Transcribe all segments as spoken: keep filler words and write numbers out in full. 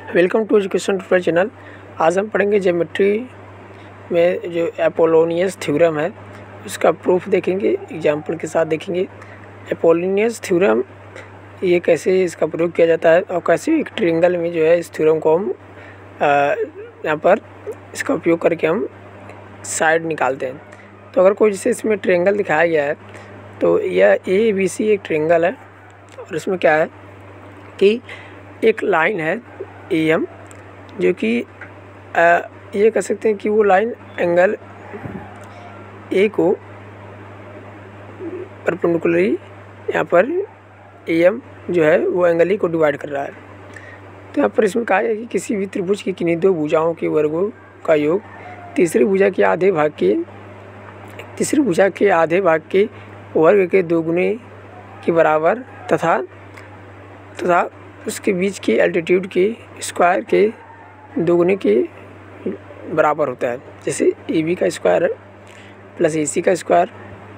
Welcome to education tutorial channel. आज हम पढ़ेंगे ज्योमेट्री में जो अपोलोनियस थ्योरम है उसका प्रूफ देखेंगे, एग्जाम्पल के साथ देखेंगे। अपोलोनियस थ्योरम ये कैसे इसका प्रयोग किया जाता है और कैसे एक ट्रायंगल में जो है इस थ्योरम को हम यहाँ पर इसका उपयोग करके हम साइड निकालते हैं। तो अगर कोई जैसे इसमें ट्रायंगल दिखाया गया है तो यह ए बी सी एक ट्रायंगल है और इसमें क्या है कि एक लाइन है ए एम जो कि ये कह सकते हैं कि वो लाइन एंगल ए को परपेंडिकुलरली यहाँ पर ए एम जो है वो एंगल ई को डिवाइड कर रहा है। तो यहाँ पर इसमें कहा है कि किसी भी त्रिभुज की किन्हीं दो भुजाओं के वर्गों का योग तीसरी भुजा के आधे भाग के तीसरी भुजा के आधे भाग के वर्ग के दोगुने के बराबर तथा तथा उसके बीच के एल्टीट्यूड के स्क्वायर के दोगुने के बराबर होता है। जैसे ए बी का स्क्वायर प्लस ए सी का स्क्वायर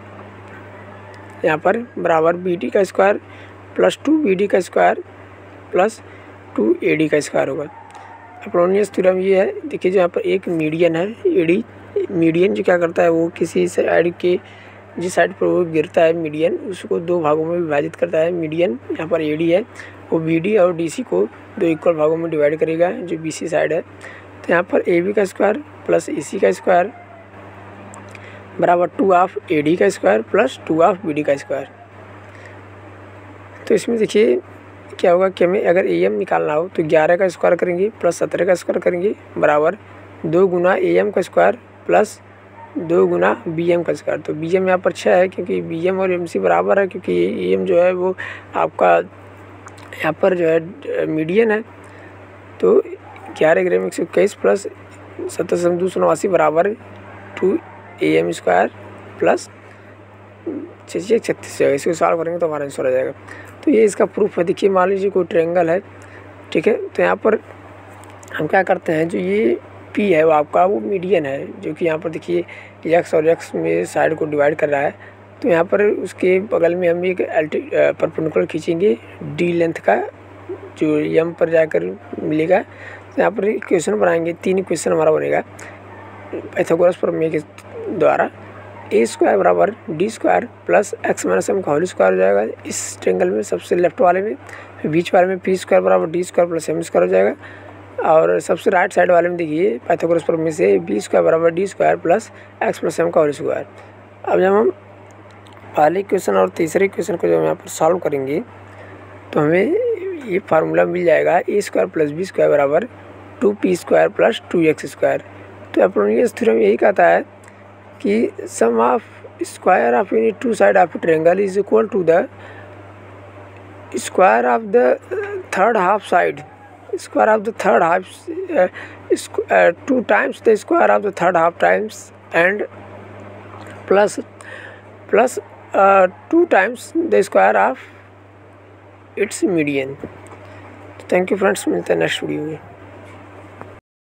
यहाँ पर बराबर बी डी का square plus two B D का square plus two A D का स्क्वायर होगा। अपोलोनियस थ्योरम ये है, देखिए जो यहाँ पर एक मीडियन है ए डी। मीडियन जो क्या करता है वो किसी साइड के जिस साइड पर वो गिरता है मीडियन उसको दो भागों में विभाजित करता है। मीडियन यहाँ पर ए डी है, वो बी डी और डी सी को दो इक्वल भागों में डिवाइड करेगा जो बी सी साइड है। तो यहाँ पर ए बी का स्क्वायर प्लस ए सी का स्क्वायर बराबर टू ऑफ ए डी का square plus two of B D का स्क्वायर। तो इसमें देखिए क्या होगा कि हमें अगर ए एम निकालना हो तो ग्यारह का स्क्वायर करेंगे प्लस सत्रह का स्क्वायर करेंगे बराबर दो गुना ए एम का स्क्वायर प्लस दो गुना बी एम का स्क्वायर। तो बी एम यहाँ पर छः है क्योंकि बी एम और एम सी बराबर है, क्योंकि ए एम जो है वो आपका यहाँ पर जो है मीडियन है। तो ग्यारह ग्राम एक सौ इक्कीस प्लस सत्तर सौ दो सौ नवासी बराबर two A M square plus छः छत्तीस है। इसको सॉल्व करेंगे तो हमारा आंसर आ जाएगा। तो ये इसका प्रूफ है। देखिए मान लीजिए कोई ट्रायंगल है, ठीक है, तो यहाँ पर हम क्या करते हैं, जो ये पी है वो आपका वो मीडियन है जो कि यहाँ पर देखिए एक्स और एक्स में साइड को डिवाइड कर रहा है। तो यहाँ पर उसके बगल में हम एक एल्टी परपेंडिकुलर खींचेंगे डी लेंथ का जो एम पर जाकर मिलेगा। तो यहाँ पर इक्वेशन बनाएंगे, तीन इक्वेशन हमारा बनेगा पाइथागोरस प्रमेय के द्वारा। ए स्क्वायर बराबर D square plus x minus M का होल स्क्वायर हो जाएगा इस ट्रायंगल में, सबसे लेफ्ट वाले में। फिर बीच वाले में पी स्क्वायर बराबर D square plus M square हो जाएगा। और सबसे राइट साइड वाले में देखिए पाइथागोरस प्रमेय से बी स्क्वायर बराबर D square plus x plus M का होल स्क्वायर। अब जब हम पहले इक्वेशन और तीसरे इक्वेशन को जब यहाँ पर सॉल्व करेंगे तो हमें ये फार्मूला मिल जाएगा A square plus B square बराबर two P square plus two x square. तो अपोलोनियस थ्योरम यही कहता है कि sum of square of any two side of triangle is equal to the square of the third half side square of the third half uh, uh, two times the square of the third half times and plus plus uh, two times the square of its median। Thank you friends, मिलते हैं next video में।